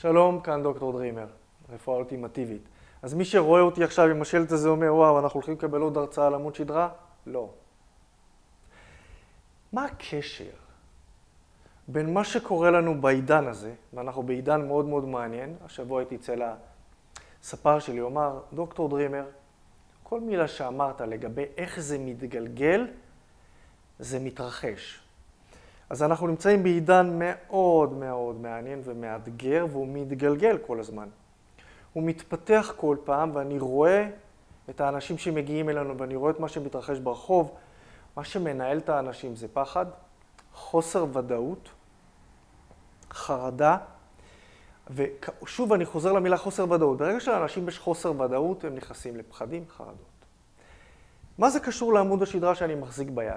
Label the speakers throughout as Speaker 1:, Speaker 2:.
Speaker 1: שלום, כאן דוקטור דרימר, רפואה אולטימטיבית. אז מי שרואה אותי עכשיו עם השלט הזה אומר, וואו, אנחנו הולכים לקבל עוד הרצאה על עמוד שדרה? לא. מה הקשר בין מה שקורה לנו בעידן הזה, ואנחנו בעידן מאוד מאוד מעניין, השבוע הייתי אצל הספר שלי, הוא אמר, דוקטור דרימר, כל מילה שאמרת לגבי איך זה מתגלגל, זה מתרחש. אז אנחנו נמצאים בעידן מאוד מאוד מעניין ומאתגר, והוא מתגלגל כל הזמן. הוא מתפתח כל פעם, ואני רואה את האנשים שמגיעים אלינו, ואני רואה את מה שמתרחש ברחוב. מה שמנהל את האנשים זה פחד, חוסר ודאות, חרדה, ושוב אני חוזר למילה חוסר ודאות. ברגע שלאנשים יש חוסר ודאות, הם נכנסים לפחדים, חרדות. מה זה קשור לעמוד השדרה שאני מחזיק ביד?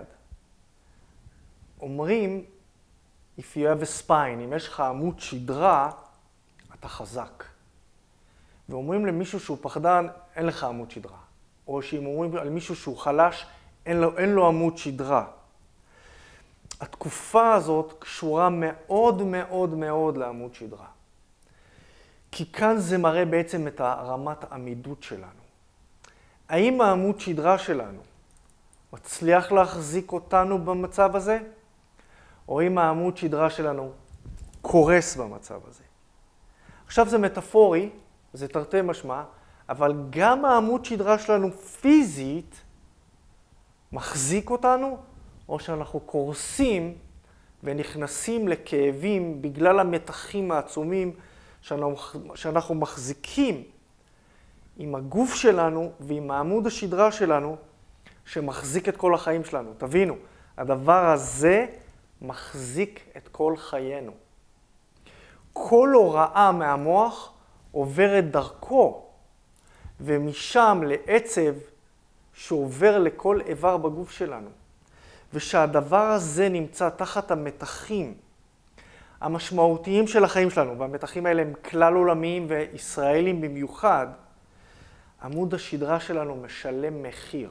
Speaker 1: אומרים, if you have a spine, אם יש לך עמוד שדרה, אתה חזק. ואומרים למישהו שהוא פחדן, אין לך עמוד שדרה. או שאם אומרים על מישהו שהוא חלש, אין לו עמוד שדרה. התקופה הזאת קשורה מאוד מאוד מאוד לעמוד שדרה. כי כאן זה מראה בעצם את רמת העמידות שלנו. האם העמוד שדרה שלנו מצליח להחזיק אותנו במצב הזה? או אם העמוד שדרה שלנו קורס במצב הזה. עכשיו זה מטאפורי, זה תרתי משמע, אבל גם העמוד שדרה שלנו פיזית מחזיק אותנו, או שאנחנו קורסים ונכנסים לכאבים בגלל המתחים העצומים שאנחנו מחזיקים עם הגוף שלנו ועם העמוד השדרה שלנו שמחזיק את כל החיים שלנו. תבינו, הדבר הזה מחזיק את כל חיינו. כל הוראה מהמוח עוברת דרכו, ומשם לעצב שעובר לכל איבר בגוף שלנו. ושהדבר הזה נמצא תחת המתחים המשמעותיים של החיים שלנו, והמתחים האלה הם כלל עולמיים וישראלים במיוחד, עמוד השדרה שלנו משלם מחיר.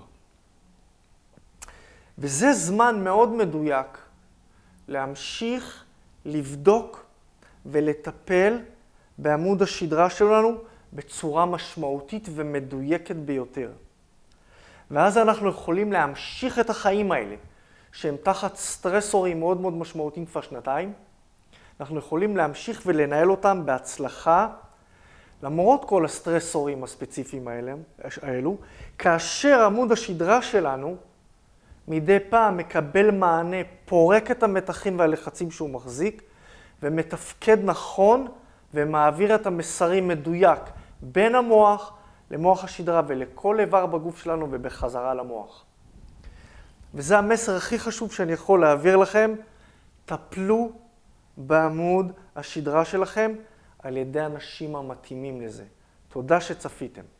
Speaker 1: וזה זמן מאוד מדויק להמשיך לבדוק ולטפל בעמוד השדרה שלנו בצורה משמעותית ומדויקת ביותר. ואז אנחנו יכולים להמשיך את החיים האלה, שהם תחת סטרסורים מאוד מאוד משמעותיים כבר שנתיים. אנחנו יכולים להמשיך ולנהל אותם בהצלחה, למרות כל הסטרסורים הספציפיים האלו, כאשר עמוד השדרה שלנו מדי פעם מקבל מענה, פורק את המתחים והלחצים שהוא מחזיק, ומתפקד נכון ומעביר את המסרים מדויק בין המוח למוח השדרה ולכל איבר בגוף שלנו ובחזרה למוח. וזה המסר הכי חשוב שאני יכול להעביר לכם, טפלו בעמוד השדרה שלכם על ידי אנשים המתאימים לזה. תודה שצפיתם.